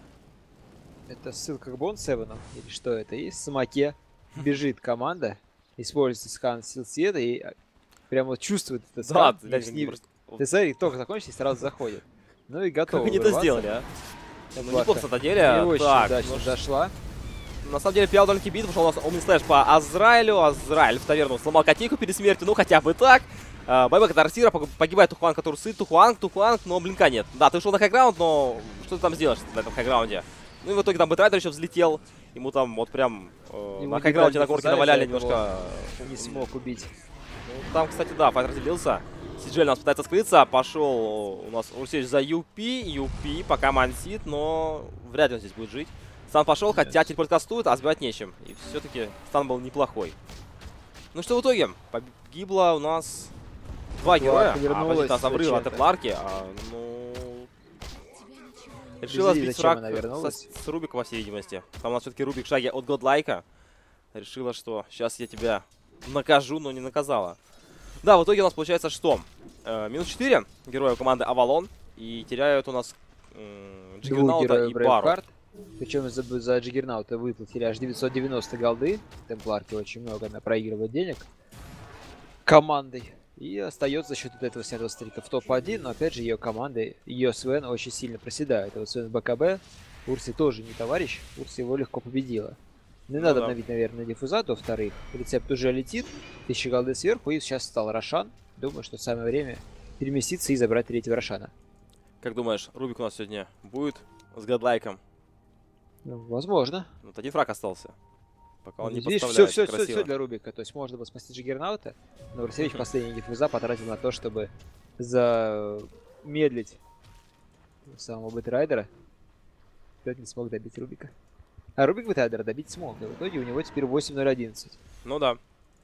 Это ссылка к Бон Севену? Или что это? И в самаке бежит команда. Используется скан сил света и прям вот чувствует этот Да, скан. ты, и глянь, с как ним- просто- Ты смотри, только закончится и сразу заходит. Ну и готово. Как они это вырваться. сделали, а? Ну, Платка неплохо, на самом деле. Не очень Так, удачно ну, ш- зашла. на самом деле, пиал довольно-таки бит, пошел у нас Омнислэш по Азраилю. Азраиль в таверну сломал котейку перед смертью, ну хотя бы так. А, Байбек Дарсира, погибает Тухуанг, который сыт. Тухуанг, Тухуанг, но блинка нет. Да, ты ушел на хайграунд, но что ты там сделаешь на этом хайграунде? Ну и в итоге там Бэтрайдер еще взлетел. Ему там вот прям э, Ему на хайграунде на диффуза горке из-за наваляли этого немножко. Не смог убить. Ну, там, кстати, да, файт разделился. Сиджель у нас пытается скрыться. Пошел у нас Урсевич за Юпи. Юпи пока мансит, но вряд ли он здесь будет жить. Стан пошел, хотя телепорт кастует, а сбивать нечем. И все-таки стан был неплохой. Ну что в итоге? Погибло у нас два героя. вернулась А, подожди, там с обрыва от зачем-то. Тепларки. А, ну... Решила Подожди, сбить зачем фраг она со- вернулась? с Рубика, по всей видимости. Там у нас все-таки Рубик в шаге от Годлайка. Решила, что сейчас я тебя накажу, но не наказала. Да, в итоге у нас получается что? Э, минус четыре героя команды Авалон. И теряют у нас э, Двух Джиггернаута героев и Бару. Braveheart. Причем за, за Джиггернаута выплатили аж девятьсот девяносто голды. Темпларки очень много, она проигрывает денег командой. И остается за счет вот этого снятого стрика в топ один. Но опять же ее команды, ее Свен очень сильно проседает. А вот Свен БКБ, Урси тоже не товарищ. Урси его легко победила. Не Ну надо да. обновить, наверное, диффузат, во-вторых. Рецепт уже летит. Тысяча голды сверху. И сейчас стал Рошан. Думаю, что самое время переместиться и забрать третьего Рошана. Как думаешь, Рубик у нас сегодня будет с Годлайком? Ну, возможно. Вот один фраг остался. Пока он не Видишь, все, подставляет все, все, красиво. все для Рубика. То есть можно было спасти Джиггернаута, но Урсевич последний диффуза потратил на то, чтобы замедлить самого Бэтрайдера. Тот не смог добить Рубика. А Рубик Бэтрайдера добить смог. И в итоге у него теперь восемь ноль одиннадцать. Ну да.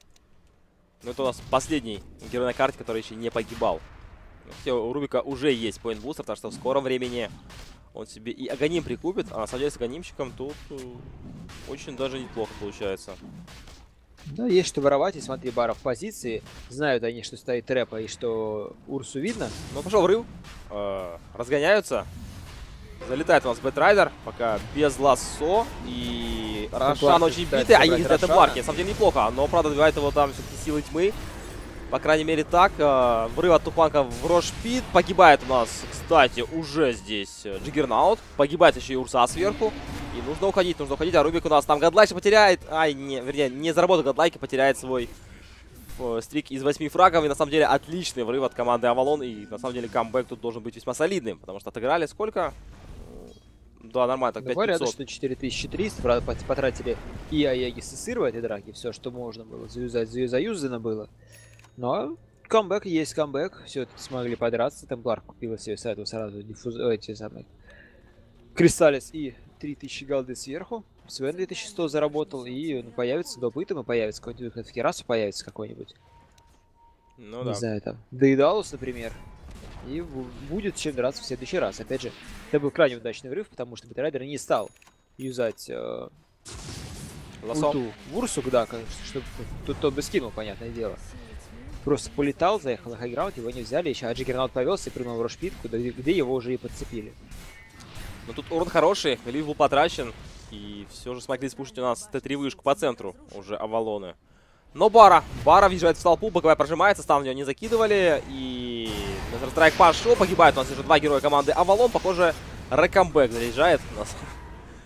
Ну это у нас последний герой на карте, который еще не погибал. Хотя у Рубика уже есть поинт-бустер, так что в скором времени он себе и Аганим прикупит. А на самом деле с Аганимщиком тут э, очень даже неплохо получается. Да, есть что воровать. И смотри, Бара в позиции. Знают они, что стоит трэпа и что Урсу видно. Ну пошел врыв. Э, разгоняются. Залетает у нас Бэтрайдер, пока без лассо. И Рошан Темпларки очень пытается битый, а забрать их для Рошана. Темпларки. На самом деле неплохо, но правда добивает его там все-таки силы тьмы. По крайней мере так. Э, врыв от Тухуанка в Рошпит. Погибает у нас, кстати, уже здесь э, Джиггернаут. Погибает еще и Урса сверху. И нужно уходить, нужно уходить. А Рубик у нас там Годлайк потеряет. Ай, не, вернее, не заработал Годлайк и потеряет свой э, стрик из восьми фрагов. И на самом деле отличный врыв от команды Авалон. И на самом деле камбэк тут должен быть весьма солидным. Потому что отыграли сколько? Да, нормально, так Ну, пять говорят, пятьсот. что четыре тысячи триста, правда, пот- потратили и Аегис, и Сыр в этой драке. Все, что можно было заюзать, заю- заюзано было. Но камбэк есть камбэк. Все-таки смогли подраться. Темплар купила себе с этого сразу диффуз... э, эти самые Кристаллис и три тысячи голды сверху. Свен две тысячи сто заработал. И ну, появится допытом, и появится какой-нибудь выход в Керасу, появится какой-нибудь. Ну Не да. знаю, там. Доедалус, например. И бу- будет чем драться в следующий раз. Опять же, это был крайне удачный врыв, потому что Бэтрайдер не стал юзать э, Лосо. ульту в Урсу, да, конечно, чтобы тут тот бы скинул, понятное дело. Просто полетал, заехал на хайграунд, его не взяли, еще а Джиггернаут повелся и прыгнул в Рошпит, куда, где его уже и подцепили. Но тут урон хороший, Лив был потрачен. И все же смогли спушить у нас Т три вышку по центру уже Авалоны. Но Бара. Бара въезжает в толпу, боковая прожимается, стан в нее не закидывали. И Страйк пошел, погибает у нас уже два героя команды Авалон. Похоже, Рэкамбэк заряжает у нас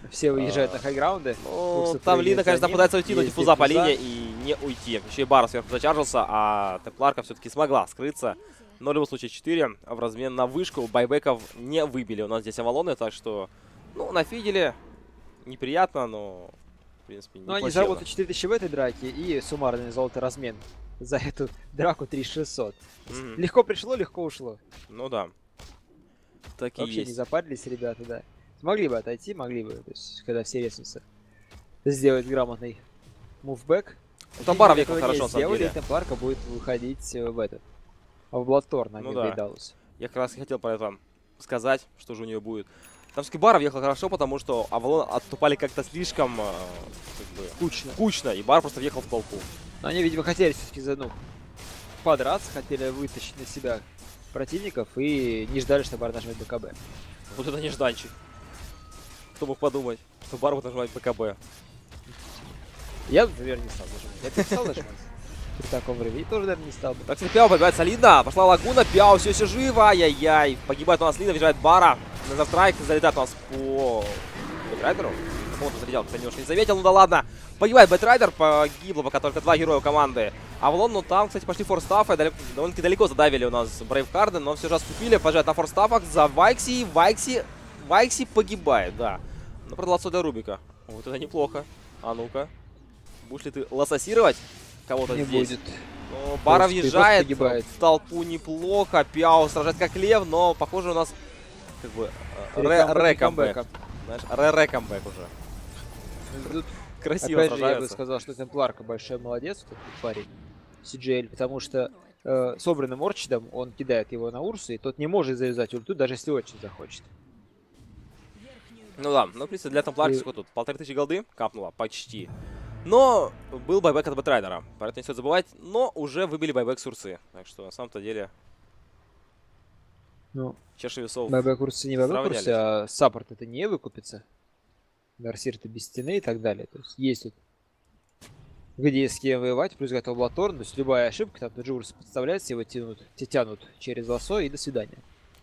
Все уезжают А, на хайграунды. Ну, Урса там прыгает Лина, за конечно, ним. пытается уйти, но Есть диффуза по диффуза. линии и не уйти. Еще и Бар сверху зачаржился, а Темпларка все-таки смогла скрыться. Но в любом случае четыре в размен на вышку. Байбеков не выбили у нас здесь Авалоны, так что, ну, нафидели. Неприятно, но, в принципе, не Но они плачевно. заработают четыре тысячи в этой драке и суммарный золотой размен за эту драку три тысячи шестьсот. Мгм. Легко пришло, легко ушло. Ну да. Так и Вообще есть. не запарились ребята, да. Могли бы отойти, могли бы, то есть, когда все резнутся, сделать грамотный мувбэк. Ну, там Бар въехал Этого не хорошо, на самом сделали, деле. и Темпларка будет выходить э, в этот, в Бладторн, а Ну не да. в Дейдалус. Я как раз и хотел про это сказать, что же у нее будет. Там все-таки Бар въехал хорошо, потому что Авалон отступали как-то слишком э, как бы, Кучно. кучно, и Бар просто въехал в толпу. Но они, видимо, хотели все-таки за, ну, подраться, хотели вытащить на себя противников и не ждали, что Бар нажмет БКБ. Вот это нежданчик. Кто мог подумать, что Бар будет нажимать БКБ. Я, например, не стал нажимать. Я бы не стал нажимать при таком времени. И тоже, наверное, не стал бы. Так, кстати, Пяо побивает солидно. Пошла Лагуна, Пяо все еще живо. Ай-яй-яй. Погибает у нас Лина, въезжает Бара. Назавтрайк залетает у нас по Бэтрайдеру. Вот он залетел, кто немножко не заметил, ну да ладно. Погибает Бэтрайдер, погибло пока только два героя команды. Авалон, ну там, кстати, пошли форстафы, далеко, довольно-таки далеко задавили у нас Брейвкарды, но все же отступили, пожать на форстафах за Вайкси. Вайкси, Вайкси погибает, да. Ну, продолжается для Рубика. Вот это неплохо. А ну-ка. Будешь ли ты лососировать кого-то Не здесь? будет. Ну, Бара Просто- просто въезжает погибает. в толпу неплохо. Пяо сражает как лев, но похоже у нас как бы э, Рекамбэк, ре-ре-камбэк. рекамбэка. Знаешь, ре-ре-камбэк уже. Тут, Красиво опять же, я бы сражаются. сказал, что Темпларка большой молодец, этот парень, си джей эл, потому что э, собранным Орчидом он кидает его на Урсу, и тот не может завязать ульту, даже если очень захочет. Ну да, ну, в принципе, для Темпларки И- сколько тут? Полторы тысячи голды капнуло, почти. Но был байбек от Бэтрайдера, поэтому не стоит забывать. Но уже выбили байбек с Урсы. Так что, на самом-то деле, Ну, чаша весов. байбек Урсы не байбек сравнялись. Урсы, а саппорт это не выкупится. Гарсир-то без стены и так далее. То есть есть тут где с кем воевать, плюс готов Блаторн, то есть любая ошибка, там тут же Урсы подставляется, его тянут, те тянут через лосо и до свидания.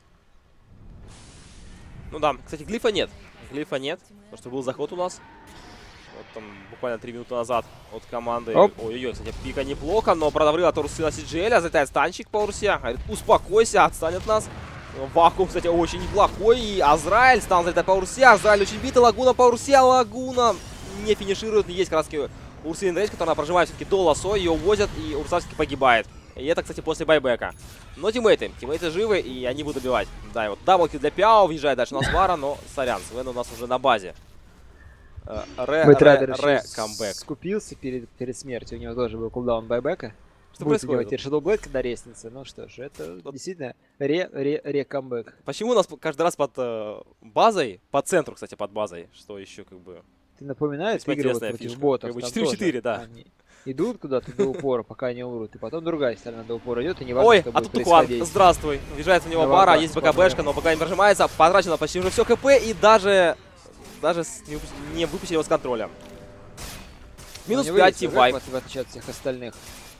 Ну да, кстати, глифа нет. Глифа нет, потому что был заход у нас. Вот там буквально три минуты назад от команды. Оп. Ой-ой-ой, кстати, пика неплохо, но продаврыл от Урсы на си джей эл, залетает станчик по Урсе. Говорит, успокойся, отстань от нас. Вакуум, кстати, очень неплохой. И Азраэль стал залетать по Урсе. Азраэль очень битый, Лагуна по Урсе. А Лагуна не финиширует. Есть краски Урсы Инрейдж, которая прожимает все-таки до лосо. Ее увозят, и Урса все-таки погибает. И это, кстати, после байбека. Но тиммейты, тиммейты живы, и они будут добивать. Да, и вот даблкил для Пяо, въезжает дальше на Свара, но сорян, Свен у нас уже на базе. Э, Ре, ре, Бэтрайдер ре, еще камбэк. скупился перед, перед смертью, у него тоже был кулдаун байбека. Что Будет у него происходит? теперь Shadow Blade, когда резнится. Ну что ж, это Вот. действительно ре-ре-ре-камбэк. Почему у нас каждый раз под э, базой, по центру, кстати, под базой, что еще как бы... Ты напоминаешь Весьма игры вот интересная против фишка. ботов? Как бы там четыре в четыре, тоже да. они идут куда-то до упора, пока они умрут, и потом другая сторона до упора идет, и не важно, Ой, что а будет тут Тухуан, происходить. здравствуй. Въезжает в него На Бара, вратах есть спокойно. БКБшка, но пока не прожимается. Потрачено почти уже все ХП, и даже, даже с- не выпу- не выпустили его с контроля. Минус Ну, не пять выйдет, тимвайп. в отличие от всех остальных.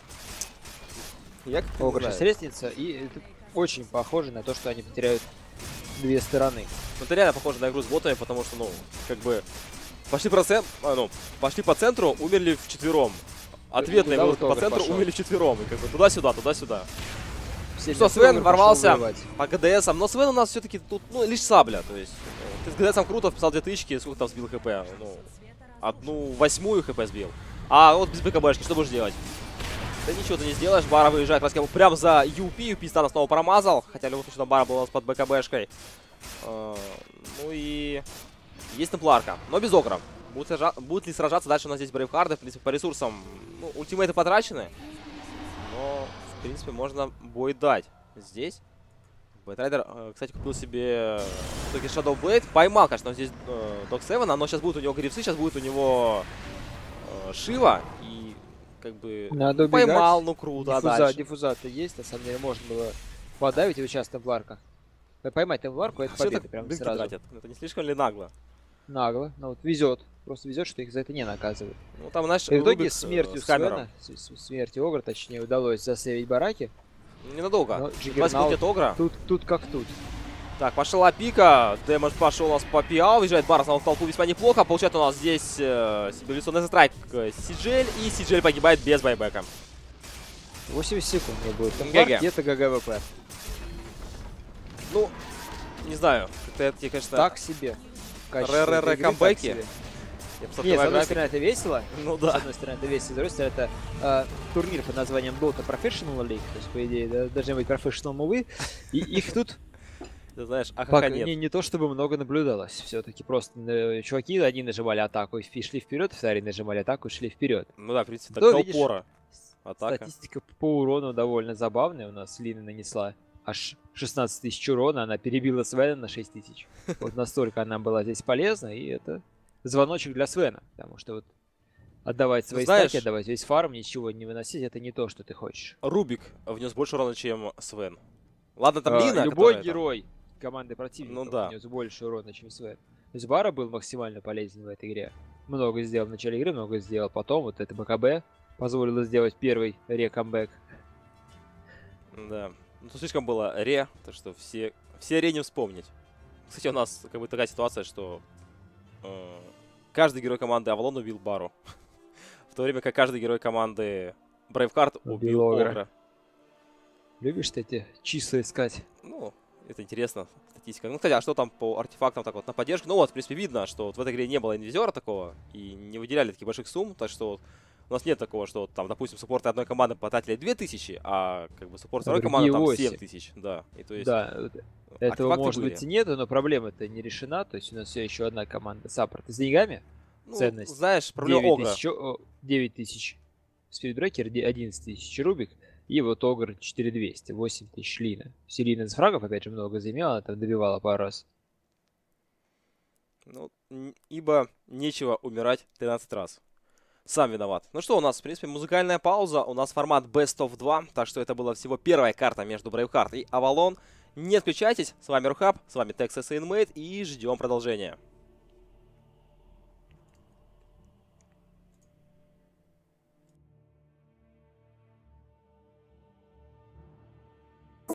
Я как-то не Огр знаю. сейчас резнится, и это очень похоже на то, что они потеряют две стороны. Ну, это реально похоже на игру с ботами, потому что, ну, как бы, пошли, процент, а, ну, пошли по центру, умерли вчетвером. Ответная туда вылазка вот по Огр центру, пошел. умерли вчетвером. И как бы туда-сюда, туда-сюда. Все Что, для Свен Огр ворвался пошел воевать. по ГДСам, но Свен у нас все-таки тут, ну, лишь сабля, то есть, э, ты с ГДСом круто вписал две тысячи, сколько там сбил ХП, ну, одну восьмую ХП сбил. А вот без БКБшки, что будешь делать? Да ничего ты не сделаешь, Бара выезжает прям за Юпи, Юпи Стана снова промазал, хотя в любом случае там Бара был у нас под БКБшкой. Э, ну и есть Темпларка, но без Огра. Будут, сража... Будут ли сражаться дальше у нас здесь Брейвхарды, в принципе, по ресурсам, ну, ультимейты потрачены, но, в принципе, можно бой дать. Здесь Бэтрайдер, э, кстати, купил себе в итоге Shadow Blade, поймал, конечно, здесь э, Dog семь, но сейчас будет у него грифсы, сейчас будет у него э, Шива, и как бы Надо ну, поймал, убегать. ну круто, а Диффуза, дальше? диффуза-то есть, на самом деле можно было подавить его сейчас Темпларка. Поймать Темпларку, это Что победа так прям дым-то сразу. тратят? Это не слишком ли нагло? Нагло, ну вот везет. Просто везет, что их за это не наказывают. Ну там, знаешь, И в итоге Рубик, э, смертью с камером. Свена, с- с- смертью Огра, точнее, удалось засейвить бараки. Ненадолго. Но двадцать минут Джиггернаут нет Огра. Тут, тут как тут. Так, пошла пика. Дэмэдж пошел у нас по пиа. Уезжает Барс на толпу весьма неплохо. Получает у нас здесь э, симуляционный страйк Сиджель. И Сиджель погибает без байбека. восемьдесят секунд не будет. ГГ. Это ГГВП. Ну, не знаю. Это, это конечно... Так себе. РРР камбэки. Нет, с одной стороны это весело. Ну да. С одной стороны это весело, с другой стороны это э, турнир под названием Dota Professional League. То есть, по идее, да, должны быть Professional мувы. И их тут... Ты знаешь, а Пока нет. Не, не то чтобы много наблюдалось. Все-таки просто э, чуваки одни нажимали атаку и шли вперед, вторые нажимали атаку и шли вперед. Ну да, в принципе, так Да, до видишь, упора. Атака. Статистика по урону довольно забавная. У нас Лина нанесла аж шестнадцать тысяч урона, она перебила Свена на шесть тысяч. Вот настолько она была здесь полезна, и это звоночек для Свена. Потому что вот отдавать свои Знаешь, стаки, отдавать весь фарм, ничего не выносить, это не то, что ты хочешь. Рубик внес больше урона, чем Свен. Ладно, там А, Лина, любой которая, герой команды противника Ну да. внес больше урона, чем Свен. То есть Бара был максимально полезен в этой игре. Много сделал в начале игры, много сделал потом. Вот это БКБ позволило сделать первый ре-камбэк. Там, да. Ну, тут слишком было ре, так что все, все ре не вспомнить. Кстати, у нас как бы такая ситуация, что э, каждый герой команды Авалон убил Бару. В то время как каждый герой команды Брейвхард убил Убил Огра. Огра. Любишь ты эти числа искать? Ну, это интересно, статистика. Ну, кстати, а что там по артефактам так вот на поддержку? Ну вот, в принципе, видно, что вот в этой игре не было инвизора такого, и не выделяли таких больших сумм, так что вот у нас нет такого, что вот там, допустим, суппорты одной команды потратили две тысячи, а как бы суппорт второй команды там семь тысяч. Да, и то есть... Да, вот этого артефакты может были. быть и нет, но проблема-то не решена. То есть у нас все еще одна команда саппорт с деньгами. Ну, Ценность знаешь, проблема девять Огра. тысяч, о, девять тысяч Спидбрекер, одиннадцать тысяч Рубик. И вот Огр четыре тысячи двести, восемь тысяч Лина. Лина из фрагов, опять же, много заимела, она там добивала пару раз. Ну, н- ибо нечего умирать тринадцать раз. Сам виноват. Ну что, у нас, в принципе, музыкальная пауза. У нас формат Best of два. Так что это была всего первая карта между Брейвхард и Авалон. Не отключайтесь. С вами Рухаб, с вами Texas Inmate. И ждем продолжения.